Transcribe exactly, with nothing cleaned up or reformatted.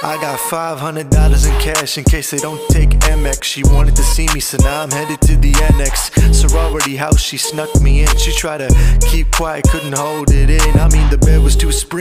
I got five hundred dollars in cash in case they don't take M X. She wanted to see me, so now I'm headed to the Annex sorority house. She snuck me in. She tried to keep quiet, couldn't hold it in. I mean, the bed was too spring.